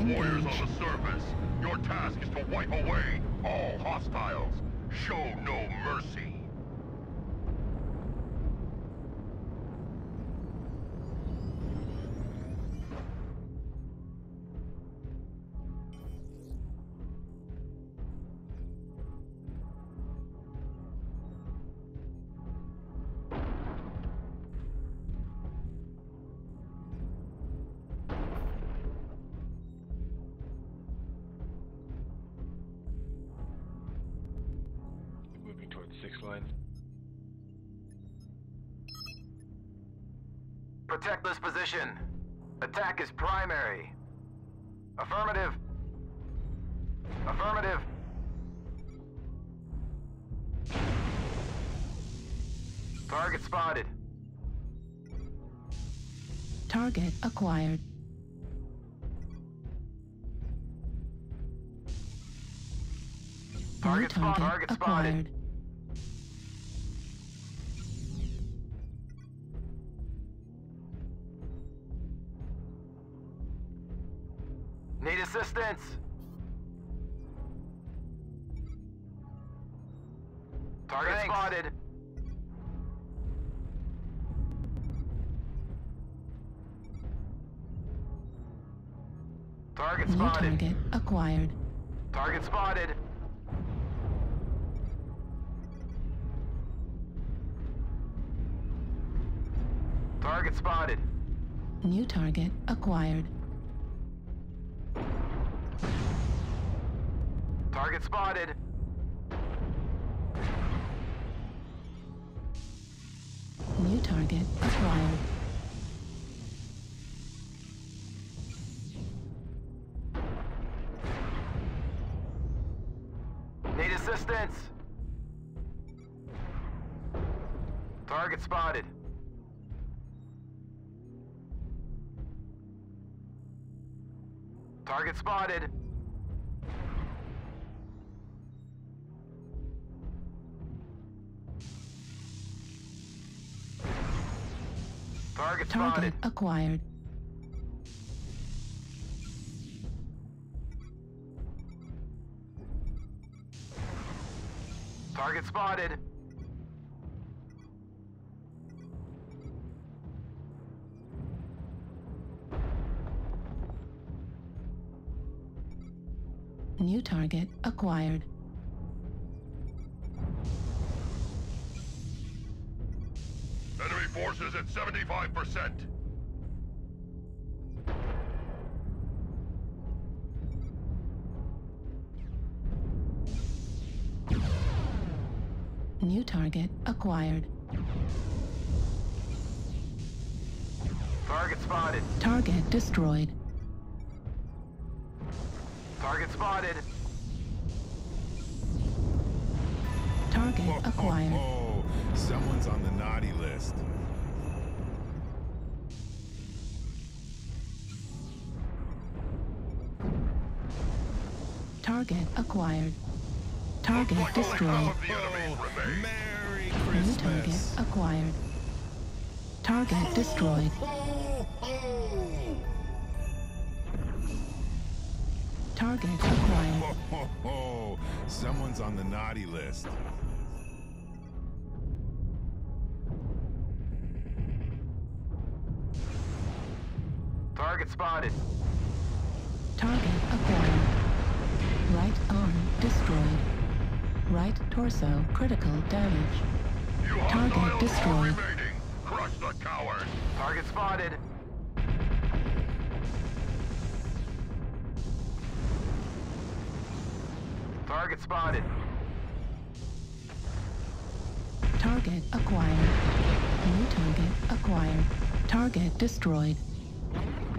warriors on the surface. Your task is to wipe away all hostiles. Show no mercy. Protect this position. Attack is primary. Affirmative. Affirmative. Target spotted. Target acquired. Target acquired. spotted. Need assistance. Target spotted. Target New spotted. target acquired. Target spotted. Target spotted. New target acquired. Target spotted. New target acquired. Need assistance. Target spotted. Target spotted. Target spotted. Target acquired. Target spotted. New target acquired. Enemy forces at 75%. New target acquired. Target spotted. Target destroyed. Target spotted. Target acquired. Oh, someone's on the naughty list. Target acquired. Target destroyed. Merry New target Christmas. acquired. Target destroyed. Target acquired. Someone's on the naughty list. Target spotted. Target acquired. Right arm destroyed. Right torso critical damage. You Target hostiles are destroyed. remaining. Crush the coward. Target spotted. Target spotted. Target acquired. New target acquired. Target destroyed.